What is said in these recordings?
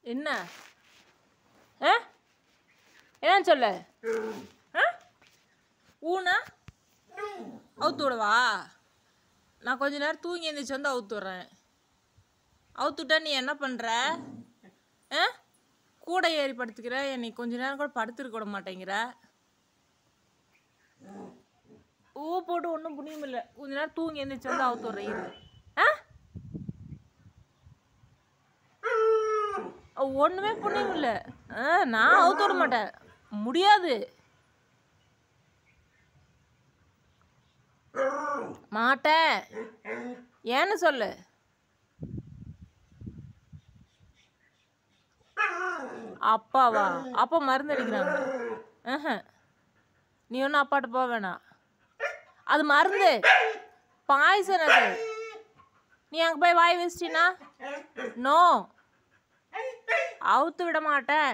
என்ன ஆ என்னன்னு சொல்லு ஆ ஊனா அவுத்து விடவா? நான் கொஞ்ச நேரம் தூங்கி எழுந்திரிச்சு வந்து அவுத்து விட்றேன். அவுத்து விட்டா நீ என்ன பண்ணுற? ஆ கூட ஏறி படுத்துக்கிற, என்னை கொஞ்ச நேரம் கூட படுத்துருக்க விட மாட்டேங்கிற. போட்டு ஒன்றும் புண்ணியம் இல்லை. கொஞ்ச நேரம் தூங்கி எழுந்திரிச்சு வந்து அவுத்து விட்றேன். ஆ ஒன்றுமே புண்ணியம் இல்லை. நான் அவுத்து விட மாட்டேன், முடியாது. மாட்டேன் ஏன்னு சொல்லு. அப்பாவா? அப்பா மருந்து அடிக்கிறாங்க. நீ ஒன்றும் அப்பாட்ட போக வேணாம். அது மருந்து, பாய்சன் அது. நீ அங்கே போய் வாய் வச்சிட்டினா நோ, அவுத்து விட மாட்டேன்.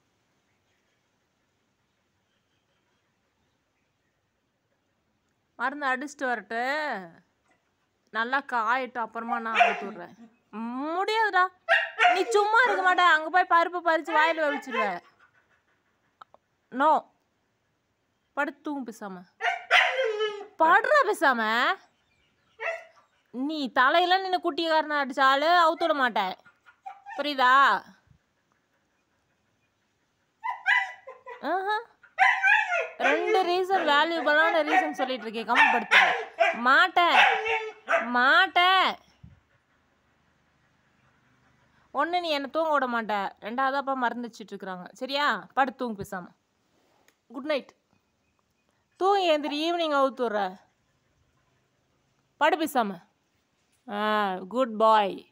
மருந்து அடிச்சுட்டு வரட்டு, நல்லா காயட்டும், அப்புறமா நான் அவுத்து விட்றேன். முடியாதுடா, நீ சும்மா இருக்க மாட்டே. அங்கே போய் பருப்பு பறித்து வாயில் வச்சிருவ. நோ, படுத்து தூங்கு பேசாம. படுறா பேசாம. நீ தலையெல்லாம் நின்று குட்டிக்காரனை அடிச்சாலும் அவுத்து விட மாட்டேன், புரியுதா? ரெண்டு ரீசன், வேல்யூபிளான ரீசன் சொல்லிட்டு இருக்கேன். கமெண்ட் படுத்து. மாட்டேன் மாட்டேன். ஒன்று நீ என்னை தூங்க விட மாட்டேன், ரெண்டாவது அப்பா மருந்து வச்சுட்டு இருக்கிறாங்க. சரியா? படுத்து தூங்கு பேசாம. Good night. தூங்கி எழுந்திரி, ஈவினிங் அவுத்து விட்ற. படு பேசாம. குட் பாய்.